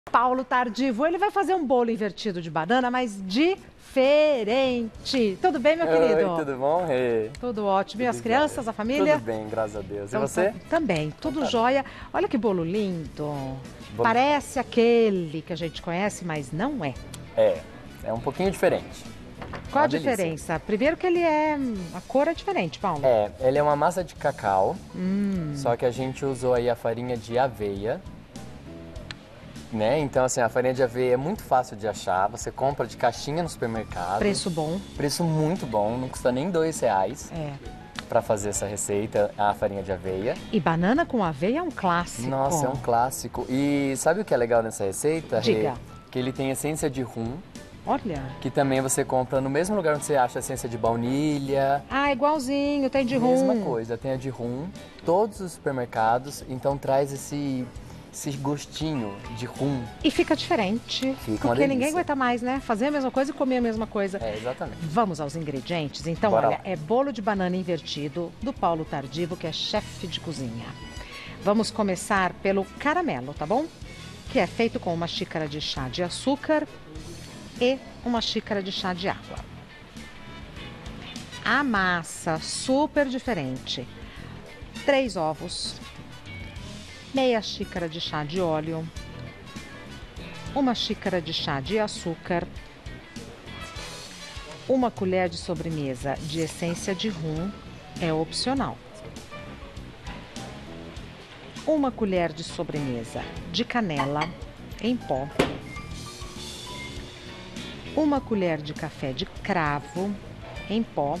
Paulo Tardivo, ele vai fazer um bolo invertido de banana, mas diferente. Tudo bem, meu querido? Oi, tudo bom? Hey. Tudo ótimo. E as Tudo crianças, jóia. a família? Tudo bem, graças a Deus. Então, E você? Também, tudo Então tá jóia. Olha que bolo lindo. Parece aquele que a gente conhece, mas não é. É um pouquinho diferente. Qual a delícia. diferença? Primeiro que a cor é diferente, Paulo. Ele é uma massa de cacau, só que a gente usou aí a farinha de aveia, né? Então, assim, a farinha de aveia é muito fácil de achar, você compra de caixinha no supermercado. Preço bom. Preço muito bom, não custa nem R$2 para fazer essa receita, a farinha de aveia. E banana com aveia é um clássico. Nossa, é um clássico. E sabe o que é legal nessa receita, Diga. Rê? Que ele tem essência de rum. Olha. Que também você compra no mesmo lugar onde você acha a essência de baunilha. Ah, igualzinho, tem de rum. Mesma coisa, tem a de rum. Todos os supermercados, então traz esse gostinho de rum. E fica diferente. Fica uma porque delícia. ninguém aguenta mais, né? Fazer a mesma coisa e comer a mesma coisa. Exatamente. Vamos aos ingredientes? Então, Bora olha, lá. é bolo de banana invertido do Paulo Tardivo, que é chefe de cozinha. Vamos começar pelo caramelo, tá bom? Que é feito com uma xícara de chá de açúcar e uma xícara de chá de água. A massa, super diferente. 3 ovos, meia xícara de chá de óleo, uma xícara de chá de açúcar, uma colher de sobremesa de essência de rum, é opcional. Uma colher de sobremesa de canela em pó. Uma colher de café de cravo em pó.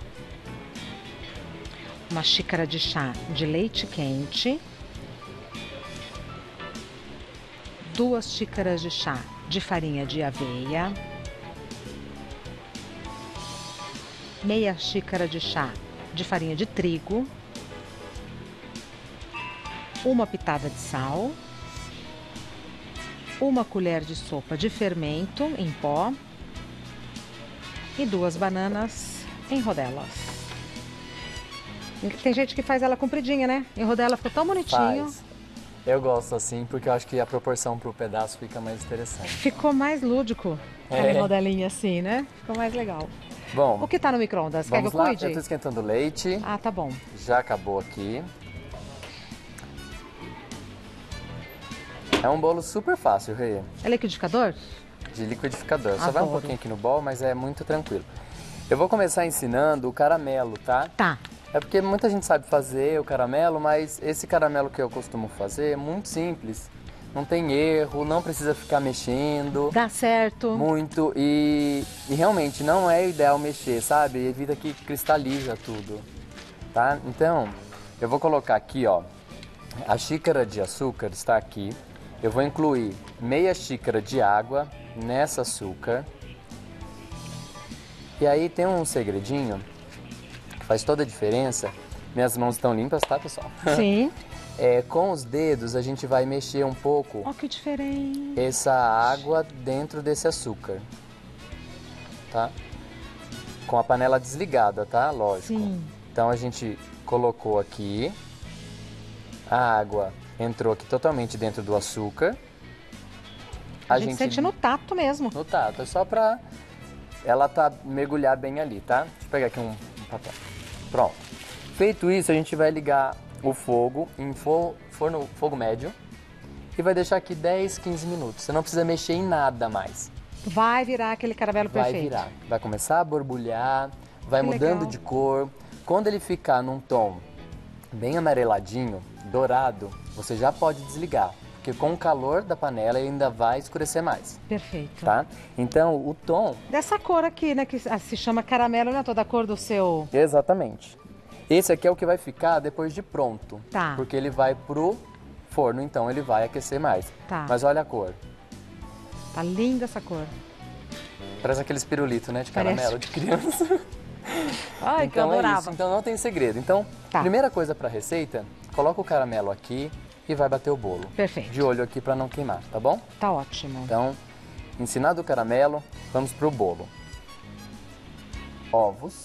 Uma xícara de chá de leite quente. 2 xícaras de chá de farinha de aveia. Meia xícara de chá de farinha de trigo. Uma pitada de sal. Uma colher de sopa de fermento em pó e 2 bananas em rodelas. Tem gente que faz ela compridinha, né? Em rodela ficou tão bonitinho. Faz. Eu gosto assim, porque eu acho que a proporção pro pedaço fica mais interessante. Ficou mais lúdico, ela em rodelinha assim, né? Ficou mais legal. Bom, O que tá no micro-ondas? Quer que eu vamos lá, cuide? eu tô esquentando o leite, Ah, tá bom. já acabou aqui. É um bolo super fácil, Rê, É liquidificador? de liquidificador. Só vai um Adoro. pouquinho aqui no bol, mas é muito tranquilo. Eu vou começar ensinando o caramelo, tá? Tá. É porque muita gente sabe fazer o caramelo, mas esse caramelo que eu costumo fazer é muito simples. Não tem erro, não precisa ficar mexendo Dá certo. muito e realmente não é ideal mexer, sabe? Evita que cristaliza tudo, tá? Então, eu vou colocar aqui, ó, a xícara de açúcar está aqui. Eu vou incluir meia xícara de água nessa açúcar. E aí tem um segredinho que faz toda a diferença. Minhas mãos estão limpas, tá, pessoal? Sim. Com os dedos a gente vai mexer um pouco Ó, que diferente. essa água dentro desse açúcar, tá? Com a panela desligada, tá? Lógico. Sim. Então a gente colocou aqui, a água entrou aqui totalmente dentro do açúcar. A gente sente no tato mesmo. No tato, é só pra ela mergulhar bem ali, tá? Deixa eu pegar aqui um papel. Pronto. Feito isso, a gente vai ligar o fogo em fogo médio e vai deixar aqui 10, 15 minutos. Você não precisa mexer em nada mais. Vai virar aquele caramelo perfeito. Vai virar. Vai começar a borbulhar, vai Que mudando legal. de cor. Quando ele ficar num tom bem amareladinho, dourado, você já pode desligar. Porque com o calor da panela ele ainda vai escurecer mais, Perfeito. tá? Então, o tom... Dessa cor aqui, né, que se chama caramelo, não é toda a cor do seu... Exatamente. Esse aqui é o que vai ficar depois de pronto. Tá. Porque ele vai pro forno, então ele vai aquecer mais. Tá. Mas olha a cor. Tá linda essa cor. Parece aqueles pirulitos, né, de caramelo de criança. Ai, que eu Então é adorava. isso, então não tem segredo. Então, Tá. primeira coisa para receita, coloca o caramelo aqui e vai bater o bolo. Perfeito. De olho aqui para não queimar, tá bom? Tá ótimo. Então, ensinado o caramelo, vamos pro bolo. Ovos.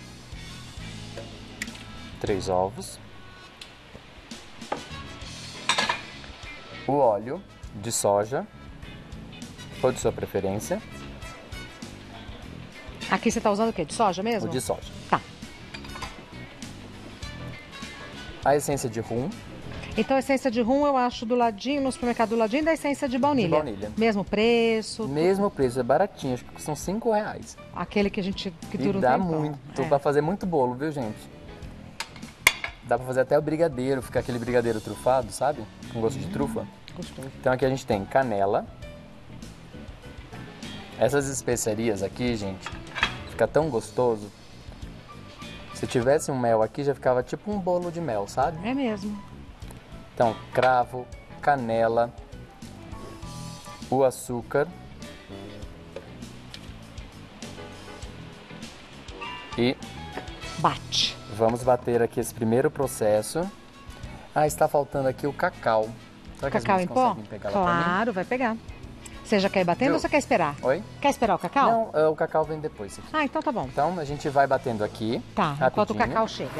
3 ovos. O óleo de soja. for de sua preferência. Aqui você tá usando o quê? De soja mesmo? O de soja. Tá. A essência de rum. Então a essência de rum eu acho do ladinho, no supermercado do ladinho da essência de baunilha. De baunilha. Mesmo preço. Mesmo preço, é baratinho, acho que são R$5. Aquele que a gente que E dura um dá tempão. muito pra fazer muito bolo, viu, gente? Dá pra fazer até o brigadeiro, ficar aquele brigadeiro trufado, sabe? Com gosto de trufa. Gostoso. Então aqui a gente tem canela. Essas especiarias aqui, gente, fica tão gostoso. Se tivesse um mel aqui, já ficava tipo um bolo de mel, sabe? É mesmo. Então, cravo, canela, o açúcar e Bate. vamos bater aqui esse primeiro processo. Ah, está faltando aqui o cacau. Será que as Cacau em meninas pó? conseguem pegar lá pra mim? Claro, vai pegar. Você já quer ir batendo Viu? ou você quer esperar? Oi? Quer esperar o cacau? Não, o cacau vem depois aqui. Ah, então tá bom. Então a gente vai batendo aqui. Tá, enquanto o rapidinho. cacau chega.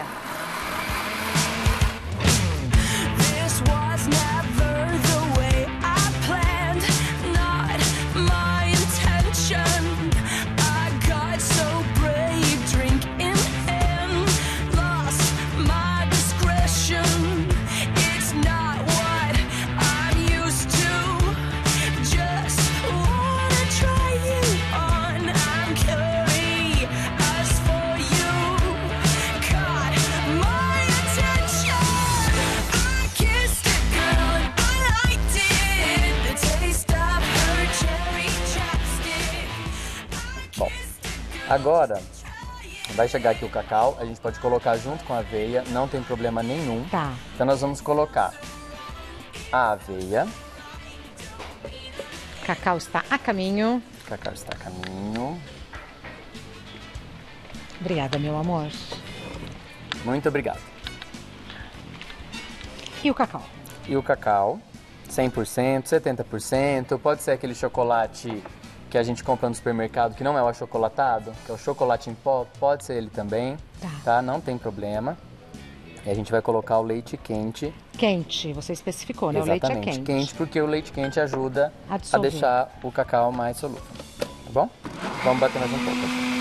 This was never the way I planned, not my intention. I got so brave, drink in hand, lost my discretion. It's not what I'm used to. Just wanna try you on. I'm curious for you. Caught my attention. I kissed a girl and I liked it. The taste of her cherry chapstick. Bom, agora vai chegar aqui o cacau, a gente pode colocar junto com a aveia, não tem problema nenhum. Tá. Então nós vamos colocar a aveia, Cacau está a caminho. o cacau está a caminho. Obrigada, meu amor. Muito obrigado. E o cacau? E o cacau, 100%, 70%, pode ser aquele chocolate que a gente compra no supermercado, que não é o achocolatado, que é o chocolate em pó, pode ser ele também, tá? Não tem problema. E a gente vai colocar o leite quente. Quente, você especificou, né? O leite é Exatamente, quente. quente porque o leite quente ajuda A a dissolver. deixar o cacau mais solúvel, tá bom? Vamos bater mais um pouco.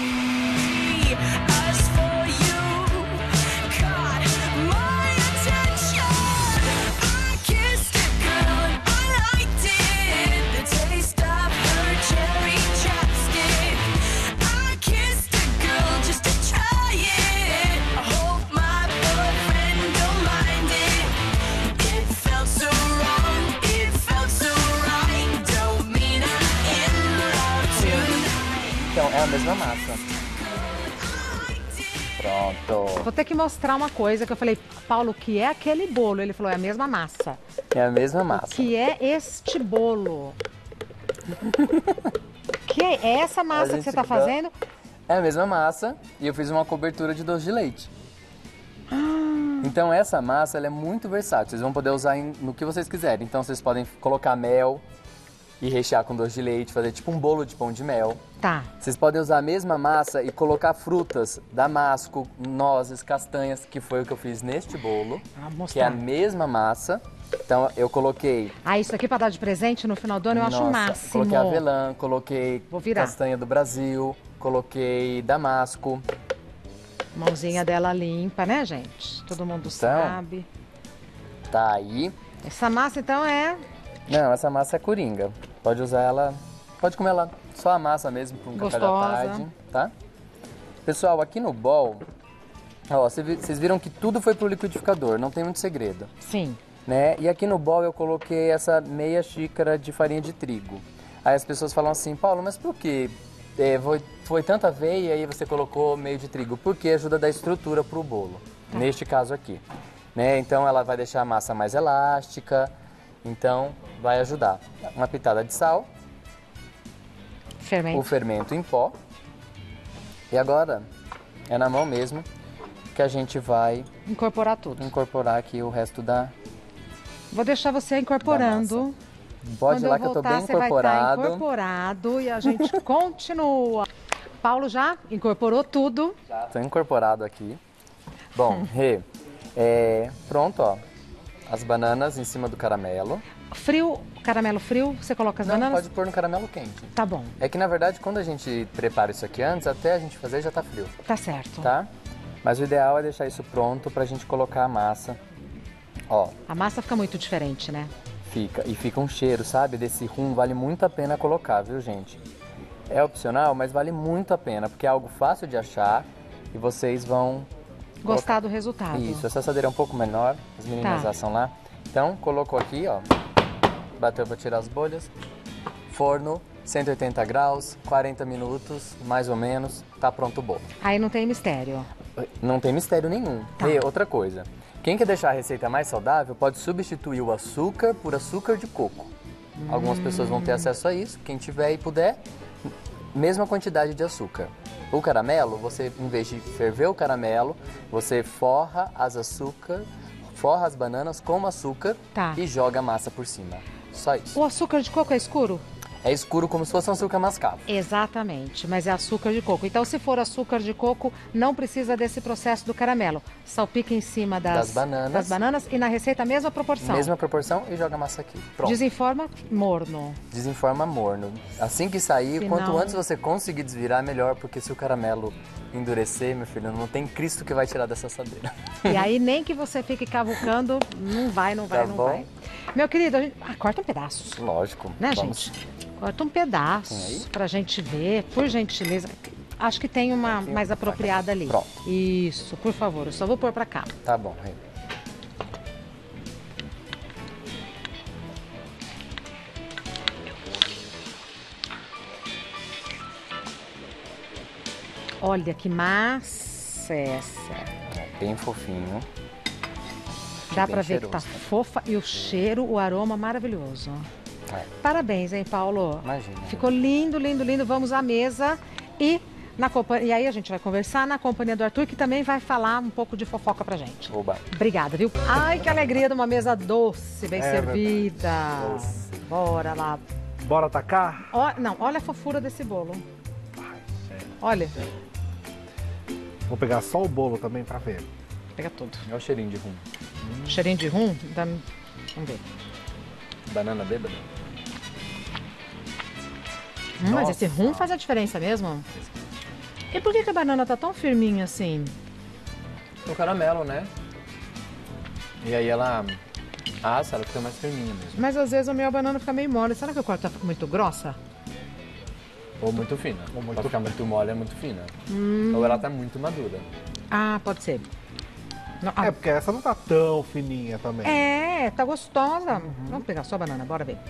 As for you, caught my attention. I kissed a girl and I liked it. The taste of her cherry chapstick. I kissed a girl just to try it. I hope my boyfriend don't mind it. It felt so wrong, it felt so right. Don't mean I'm in love tonight. Então, é a mesma massa. Pronto. Vou ter que mostrar uma coisa que eu falei, Paulo, o que é aquele bolo? Ele falou, é a mesma massa. É a mesma O massa. que é este bolo? Que é essa massa que gente você está fica- fazendo? É a mesma massa e eu fiz uma cobertura de doce de leite. Então essa massa ela é muito versátil, vocês vão poder usar no que vocês quiserem. Então vocês podem colocar mel e rechear com doce de leite, fazer tipo um bolo de pão de mel. Tá. Vocês podem usar a mesma massa e colocar frutas, damasco, nozes, castanhas, que foi o que eu fiz neste bolo, Vou mostrar. que é a mesma massa. Então eu coloquei, Ah, isso aqui para dar de presente no final do ano eu acho o máximo. coloquei avelã, coloquei Vou virar. castanha do Brasil, coloquei damasco. Mãozinha dela limpa, né, gente? Todo mundo sabe. Tá aí. Essa massa, então, é... Não, essa massa é coringa. Pode usar ela, pode comer ela só a massa mesmo para um café da Gostosa. tarde, tá? Pessoal, aqui no bowl, ó, vocês viram que tudo foi pro liquidificador, não tem muito segredo, Sim. né? E aqui no bowl eu coloquei essa meia xícara de farinha de trigo. Aí as pessoas falam assim, Paulo, mas por que foi tanta aveia e aí você colocou meio de trigo? Porque ajuda a dar estrutura pro bolo, neste caso aqui, né? Então ela vai deixar a massa mais elástica, então vai ajudar. Uma pitada de sal, Fermento. o fermento em pó. E agora é na mão mesmo que a gente vai Incorporar tudo. incorporar aqui o resto da... Vou deixar você incorporando. Pode Quando ir lá eu que eu tô voltar, bem você vai estar incorporado. incorporado e a gente continua. Paulo já incorporou tudo. Tô incorporado aqui. Bom, Rê, pronto, ó. As bananas em cima do caramelo. Frio, caramelo frio, você coloca as Não, bananas? pode pôr no caramelo quente. Tá bom, É que, na verdade, quando a gente prepara isso aqui antes, até a gente fazer já tá frio, tá certo. tá? Mas o ideal é deixar isso pronto pra gente colocar a massa. Ó, A massa fica muito diferente, né? fica. E fica um cheiro, sabe? Desse rum, vale muito a pena colocar, viu, gente? É opcional, mas vale muito a pena, porque é algo fácil de achar e vocês vão... Gostar do resultado. Isso, essa assadeira é um pouco menor, as meninas Tá. assam lá. Então, colocou aqui, ó, bateu para tirar as bolhas. Forno, 180 graus, 40 minutos, mais ou menos, tá pronto o bolo. Aí não tem mistério. Não tem mistério nenhum. Tá. E outra coisa, quem quer deixar a receita mais saudável pode substituir o açúcar por açúcar de coco. Algumas pessoas vão ter acesso a isso, quem tiver e puder, mesma quantidade de açúcar. O caramelo, você, em vez de ferver o caramelo, você forra as bananas com açúcar Tá. e joga a massa por cima. Só isso. O açúcar de coco é escuro? É escuro como se fosse um açúcar mascavo. Exatamente, mas é açúcar de coco. Então, se for açúcar de coco, não precisa desse processo do caramelo. Salpica em cima das bananas e na receita a mesma proporção. Mesma proporção e joga a massa aqui. Pronto. Desenforma morno. Desenforma morno. Assim que sair, Se quanto não- antes você conseguir desvirar, melhor, porque se o caramelo endurecer, meu filho, não tem Cristo que vai tirar dessa assadeira. E aí, nem que você fique cavucando, não vai. Tá bom? Vai. Meu querido, corta um pedaço, Lógico. né, Vamos. gente? Corta um Tem aí? pedaço pra gente ver, por gentileza. Acho que tem uma mais apropriada ali. Pronto. Isso, por favor, eu só vou pôr pra cá. Tá bom, Rei. Olha que massa essa. Bem fofinho. Dá Bem pra ver que tá cheiroso. fofa e o cheiro, o aroma maravilhoso. É, Parabéns, hein, Paulo? imagina. Ficou lindo, lindo, lindo. Vamos à mesa e e aí a gente vai conversar na companhia do Arthur, que também vai falar um pouco de fofoca pra gente. Oba. Obrigada, viu? Ai, que alegria de uma mesa doce, bem É servida. Bora lá. Bora atacar? Não, olha a fofura desse bolo. Olha, Vou pegar só o bolo também pra ver. pega tudo. Olha o cheirinho de rum. Cheirinho de rum, vamos ver. Banana bêbada. Mas esse rum faz a diferença mesmo. E por que a banana tá tão firminha assim? O caramelo, né? E aí ela assa, ela fica mais firminha mesmo. Mas às vezes a minha banana fica meio mole. Será que eu corto ela fica muito grossa? Ou muito fina. Pra ficar muito mole é muito fina. Ou ela tá muito madura. Ah, pode ser. Não, É, porque essa não tá tão fininha também. tá gostosa. Vamos pegar só a banana, bora ver.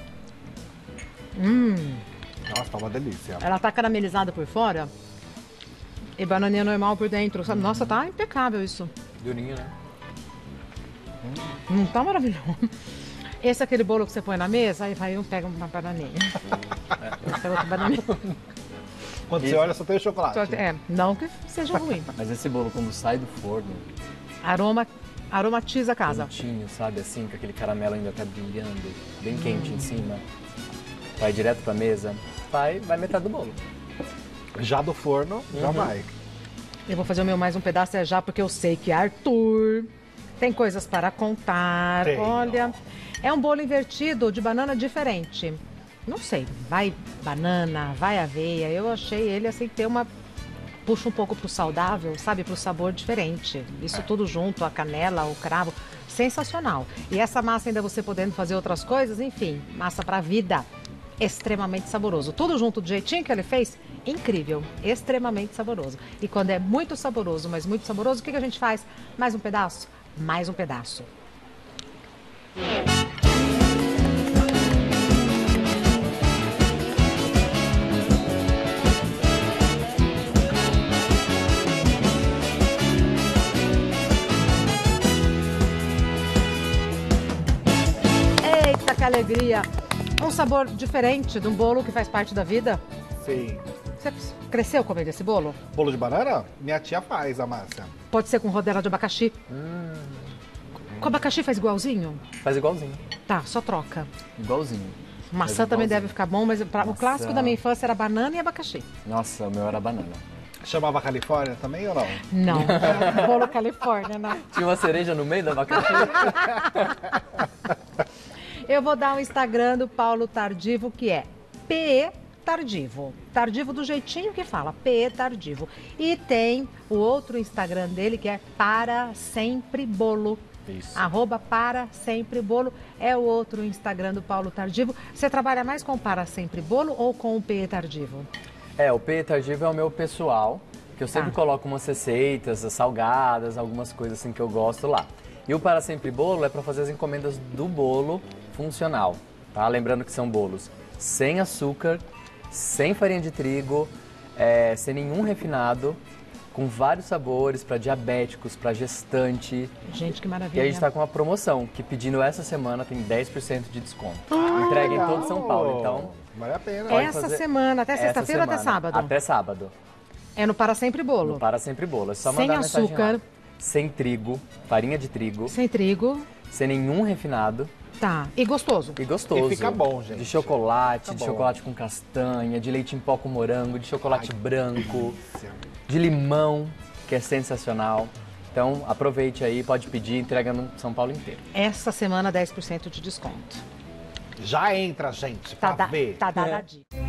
Nossa, tá uma delícia. Ela tá caramelizada por fora e bananinha normal por dentro. Sabe? Nossa, tá impecável isso. Durinha, né? Não tá maravilhoso. Esse é aquele bolo que você põe na mesa, aí vai um pega uma bananinha. Esse é outro bananinha. Quando você olha, só tem o chocolate. Não que seja ruim. Mas esse bolo, quando sai do forno, Aromatiza a casa. quentinho, sabe? Assim, com aquele caramelo ainda tá brilhando, bem quente em cima. Vai direto pra mesa, vai metade do bolo. Já do forno, já vai. Eu vou fazer o meu mais um pedaço já, porque eu sei que Arthur tem coisas para contar. Tenho. Olha, é um bolo invertido de banana diferente. Não sei, vai banana, vai aveia. Eu achei ele assim ter uma... Puxa um pouco pro saudável, sabe? Pro sabor diferente. Isso tudo junto, a canela, o cravo. Sensacional. E essa massa ainda você podendo fazer outras coisas, enfim, massa pra vida. Extremamente saboroso. Tudo junto do jeitinho que ele fez, incrível. Extremamente saboroso. E quando é muito saboroso, mas muito saboroso, o que a gente faz? Mais um pedaço? Mais um pedaço. Eita, que alegria! Um sabor diferente de um bolo que faz parte da vida. Sim. Você cresceu comendo esse bolo? Bolo de banana? Minha tia faz a massa. Pode ser com rodela de abacaxi. Com abacaxi faz igualzinho? Faz igualzinho. Tá, só troca. Igualzinho. Maçã Faz também igualzinho. deve ficar bom, mas o clássico da minha infância era banana e abacaxi. Nossa, o meu era banana. Chamava Califórnia também ou não? Não, bolo Califórnia, não. Tinha uma cereja no meio do abacaxi? Eu vou dar o Instagram do Paulo Tardivo, que é PE Tardivo. Tardivo do jeitinho que fala, PE Tardivo. E tem o outro Instagram dele, que é Para Sempre Bolo. Isso. @ Para Sempre Bolo é o outro Instagram do Paulo Tardivo. Você trabalha mais com o Para Sempre Bolo ou com o PE Tardivo? O PE Tardivo é o meu pessoal, que eu sempre coloco umas receitas, salgadas, algumas coisas assim que eu gosto lá. E o Para Sempre Bolo é para fazer as encomendas do bolo funcional, tá? Lembrando que são bolos sem açúcar, sem farinha de trigo, sem nenhum refinado, com vários sabores para diabéticos, para gestante. Gente, que E maravilha. a gente está com uma promoção, que pedindo essa semana tem 10% de desconto. Entrega em Legal. todo São Paulo, então... Vale a pena. pode Essa fazer semana, até essa sexta-feira ou até semana. sábado? Até sábado. É no Para Sempre Bolo. No Para Sempre Bolo. É só Sem mandar mensagem açúcar. lá. Sem trigo, farinha de trigo, Sem trigo. sem nenhum refinado Tá. E gostoso. e gostoso. E fica bom, gente. De chocolate, Fica de bom. chocolate com castanha, de leite em pó com morango, de chocolate Ai, branco, delícia. de limão, que é sensacional. Então aproveite aí, pode pedir, entrega no São Paulo inteiro. Essa semana, 10% de desconto. Já entra, gente, pra ver. Tá dada a dica.